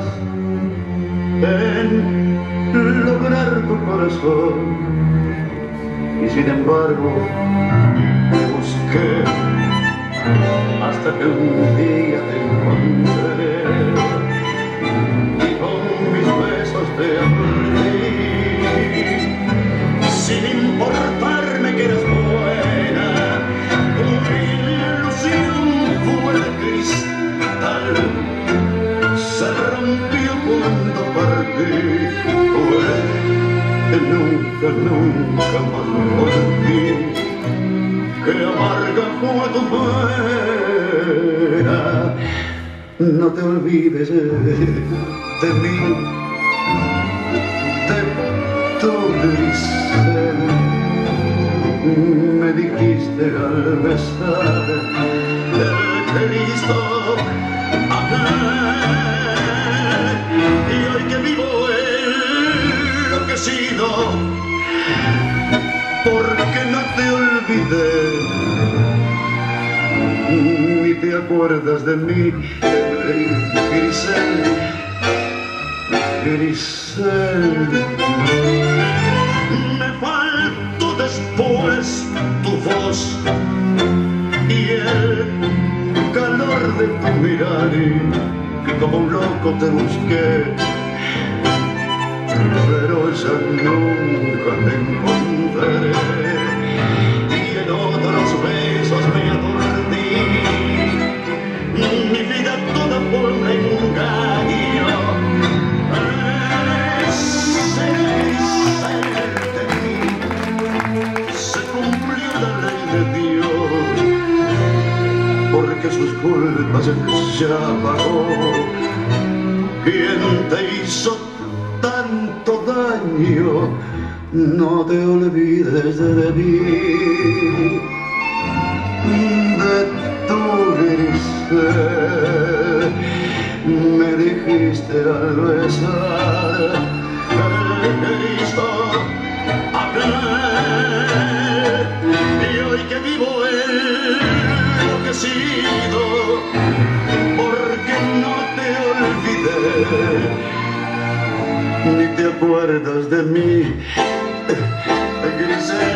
en lograr tu corazón, y sin embargo te busqué hasta que un día te encontré y con mis besos te abrí, sin importarme que eras buena. Una ilusión fue de cristal, se rompió cuando partí. Nunca, nunca más volví. Qué amarga fue tu pena. No te olvides de mí, de tu grisel. Me dijiste al besar el Cristo aquel, y hoy que vivo enloquecido, porque no te olvidé, ni te acuerdas de mí, Grisel, Grisel. Me faltó después tu voz y el calor de tu mirar, que como un loco te busqué, pero ya nunca te encontraré, y en otros besos me aturdí. Mi vida toda fue un engaño. Ese Grisel de mí se cumplió la ley de Dios, porque sus culpas ya pagó quien te hizo tanto daño. No te olvides de mí, de tu grisel. Me dijiste al besar el Cristo aquel, y hoy que vivo enloquecido, porque no te olvidé, ni te acuerdas de mí, Grisel.